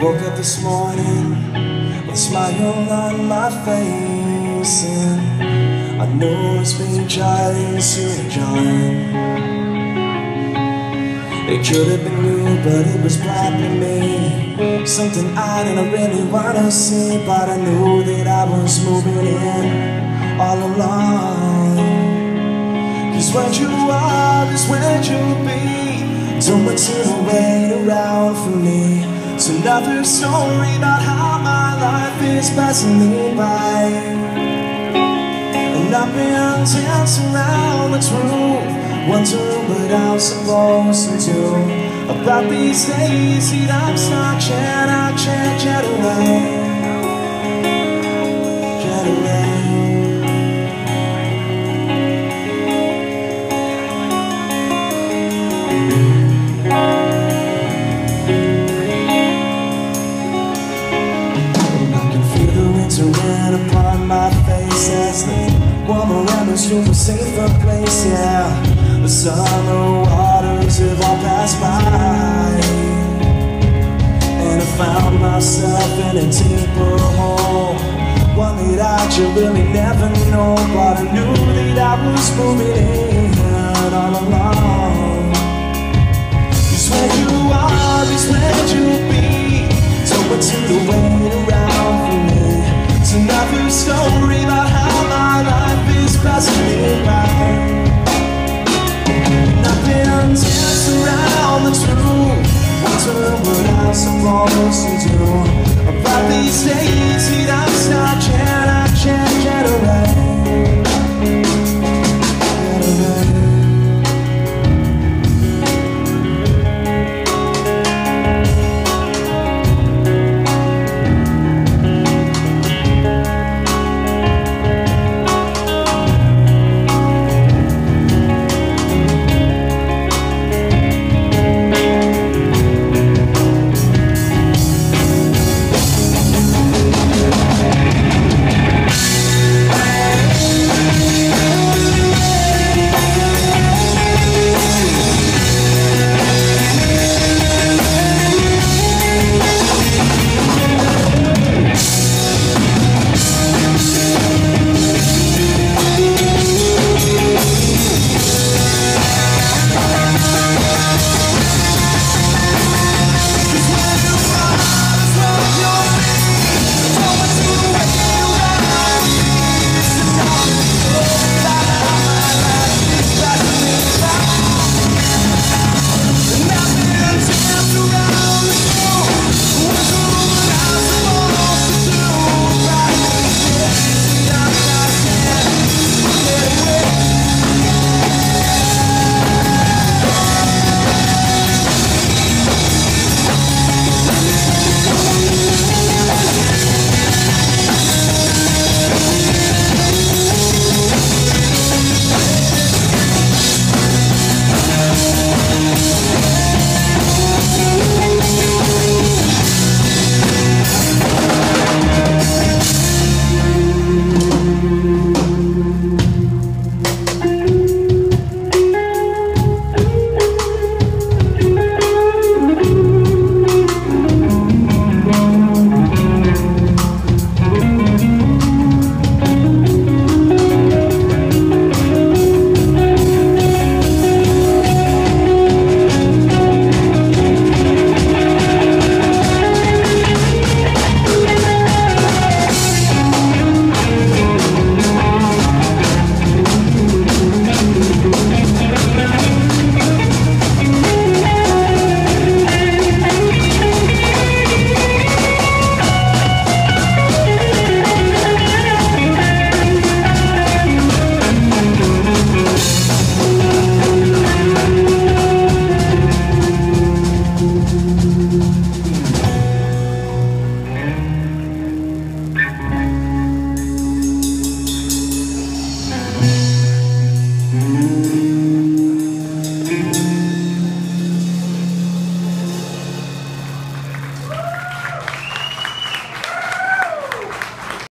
Woke up this morning with a smile on my face, and I know it's been just you and John. It could have been you, but it was probably me. Something I didn't really wanna see, but I knew that I was moving in all along. 'Cause what you are is where you'll be. Don't want you to wait around for me. It's another story about how my life is passing me by, and I've been dancing around the truth, wondering what I'm supposed to do about these days that I'm stuck. I can't get away, get away. Rain upon my face as the warm around us to a safer place, yeah. The summer waters have all passed by, and I found myself in a deeper hole, one that I should really never know, but I knew that I was moving in all along. 'Cause where you are is where you'll be. Don't want you to wait around for me. It's another story about how my life is passing me by, and I've been dancing around the truth, wondering what I'm supposed to do about these days